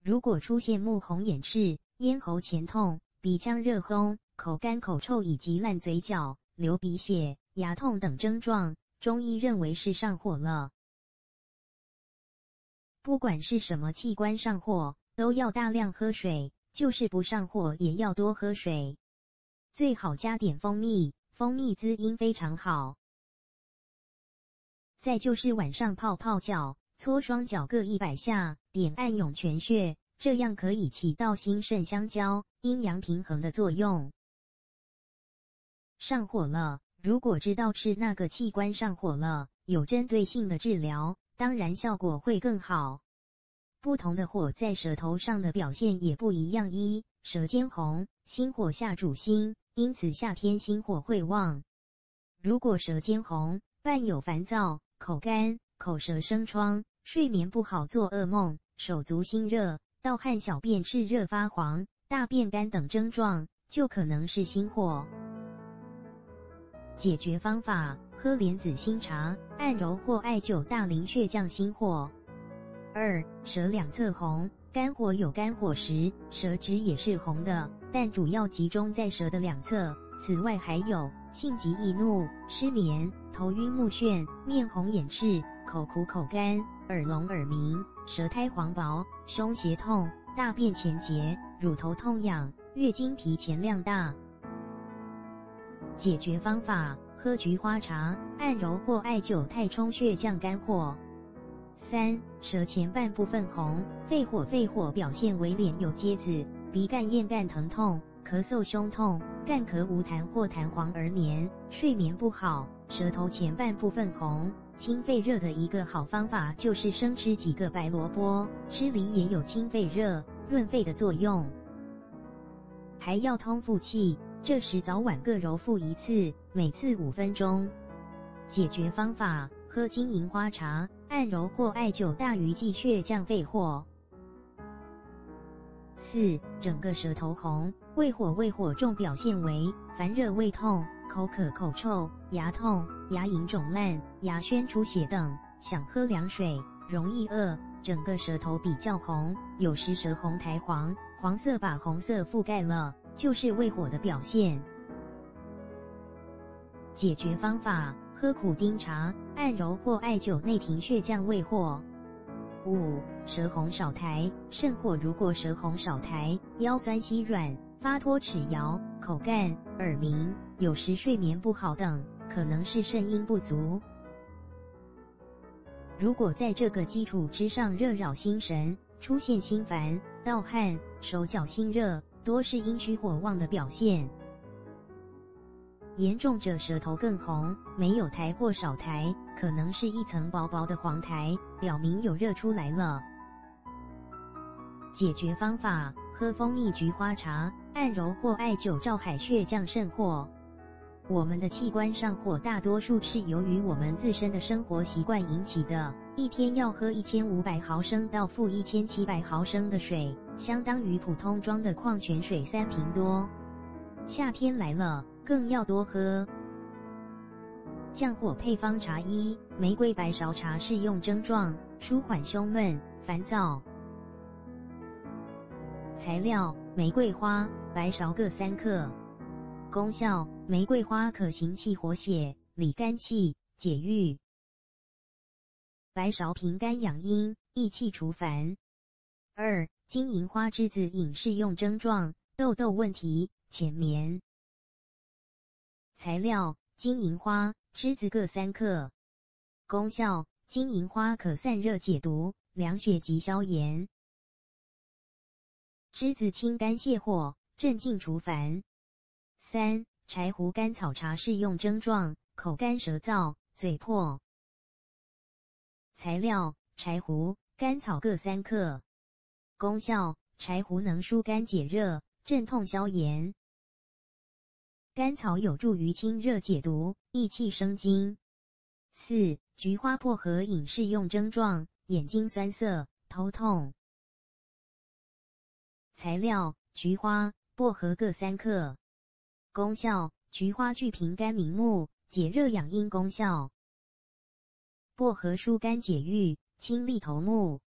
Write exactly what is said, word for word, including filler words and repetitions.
如果出现目红眼赤、咽喉前痛、鼻腔热烘、口干口臭以及烂嘴角、流鼻血、牙痛等症状，中医认为是上火了。不管是什么器官上火，都要大量喝水，就是不上火也要多喝水。最好加点蜂蜜，蜂蜜滋阴非常好。再就是晚上泡泡脚，搓双脚各一百下，点按涌泉穴，这样可以起到心肾相交、阴阳平衡的作用。上火了，如果知道是那个器官上火了，有针对性的治疗，当然效果会更好。不同的火在舌头上的表现也不一样。一、舌尖红，心火下主心，因此夏天心火会旺。如果舌尖红，伴有烦躁、口干、口舌生疮、睡眠不好、做噩梦、手足心热、盗汗、小便炽热发黄、大便干等症状，就可能是心火。解决方法：喝莲子心茶，按揉或艾灸大陵穴降心火。二、舌两侧红，肝火有肝火时，舌质也是红的，但主要集中在舌的两侧。此外还有性急易怒、失眠、头晕目眩、面红眼赤、口苦口干、耳聋耳鸣、舌苔黄薄、胸胁痛、大便前结、乳头痛痒、月经提前量大。解决方法：喝菊花茶，按揉或艾灸太冲穴降肝火。三、舌前半部分红，肺火肺火表现为脸有疖子、鼻干咽干疼痛、咳嗽胸痛、干咳无痰或痰黄而黏、睡眠不好，舌头前半部分红、清肺热的一个好方法就是生吃几个白萝卜，吃梨也有清肺热、润肺的作用。还要通腹气，这时早晚各揉腹一次，每次五分钟。解决方法：喝金银花茶，按揉或艾灸大鱼际穴降肺火。四、整个舌头红，胃火胃火重表现为烦热胃痛、口渴口臭、牙痛、牙龈肿烂、牙轩出血等，想喝凉水，容易饿，整个舌头比较红，有时舌红苔黄，黄色把红色覆盖了，就是胃火的表现。解决方法：喝苦丁茶，按揉或艾灸内庭穴降胃火。五、舌红少苔，肾火如果舌红少苔，腰酸膝软、发脱齿摇、口干、耳鸣，有时睡眠不好等，可能是肾阴不足。如果在这个基础之上热扰心神，出现心烦、盗汗、手脚心热，多是阴虚火旺的表现。严重者舌头更红，没有苔或少苔，可能是一层薄薄的黄苔，表明有热出来了。解决方法：喝蜂蜜菊花茶，按揉或艾灸照海穴降肾火。我们的器官上火大多数是由于我们自身的生活习惯引起的，一天要喝一千五百毫升到负一千七百毫升的水，相当于普通装的矿泉水三瓶多。夏天来了，更要多喝。降火配方茶一：玫瑰白芍茶适用症状，舒缓胸闷、烦躁。材料：玫瑰花、白芍各三克。功效：玫瑰花可行气活血、理肝气、解郁；白芍平肝养阴、益气除烦。二、金银花栀子饮适用症状：痘痘问题、浅眠。材料：金银花、栀子各三克。功效：金银花可散热解毒、凉血及消炎；栀子清肝泻火、镇静除烦。三、柴胡甘草茶适用症状：口干舌燥、嘴破。材料：柴胡、甘草各三克。功效：柴胡能疏肝解热、镇痛消炎。甘草有助于清热解毒、益气生津。四、菊花薄荷饮适用症状：眼睛酸涩、头痛。材料：菊花、薄荷各三克。功效：菊花具平肝明目、解热养阴功效。薄荷疏肝解郁、清利头目。